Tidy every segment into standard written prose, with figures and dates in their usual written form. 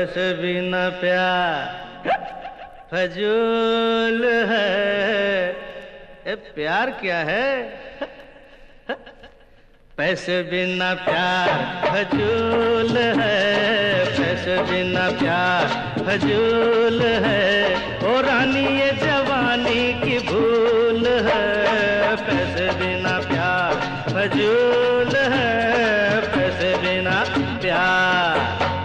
पैसे बिना प्यार फजूल है। ए प्यार क्या है? पैसे बिना प्यार फजूल है, पैसे बिना प्यार फजूल है। ओ रानी ये जवानी की भूल है, पैसे बिना प्यार फजूल है, पैसे बिना प्यार।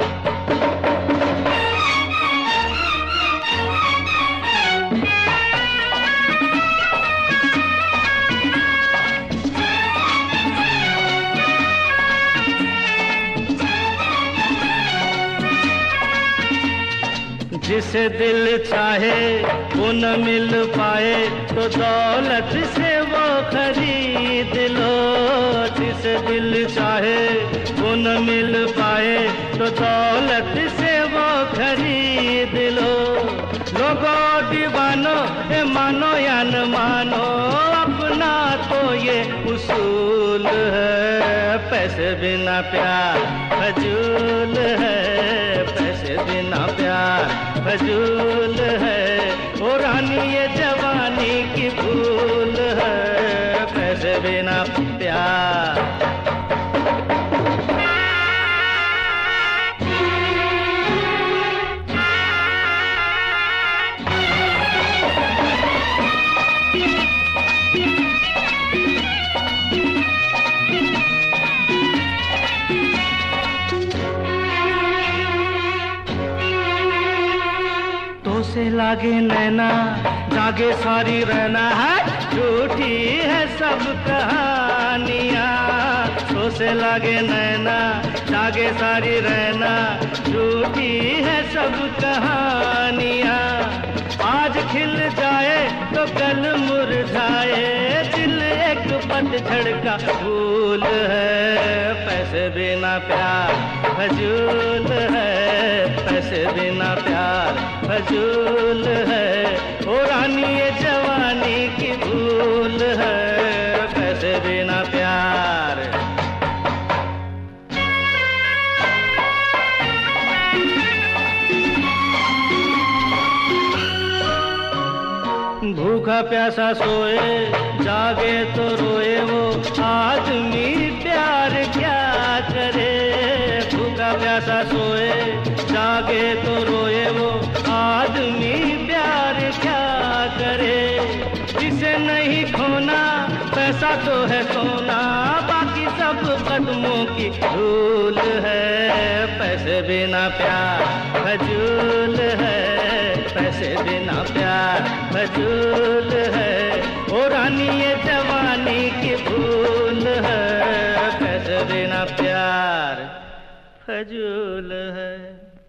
जिसे दिल चाहे वो न मिल पाए तो दौलत से वो खरीद लो। जिसे दिल चाहे वो न मिल पाए तो दौलत से वो खरीद लो। लोगों दीवानो मानो या न मानो अपना तो ये उसूल है। पैसे बिना प्यार फजूल है, पैसे बिना प्यार फजूल है। ओ रानी ये जवानी की भूल है, पैसे बिना प्यार। से लागे नैना जागे सारी रहना है, झूठी है सब कहानियाँ। तो से लागे नैना जागे सारी रहना, झूठी है सब कहानियाँ। आज खिल जाए तो कल मुरझाए, दिल एक पतझड़ का फूल है। पैसे बिना प्यार फजूल है, पैसे बिना प्यार फजूल है। ओ रानी ये जवानी की भूल है, पैसे बिना प्यार। भूखा प्यासा सोए जागे तो रोए वो आदमी प्यार क्या करे। भूखा प्यासा सोए जागे तो रोए वो आदमी प्यार क्या करे। जिसे नहीं खोना पैसा तो है सोना, बाकी सब कदमों की धूल है। पैसे बिना प्यार फजूल है, पैसे बिना प्यार फजूल है। ओ रानी ये जवानी की भूल है, पैसे बिना प्यार फजूल है।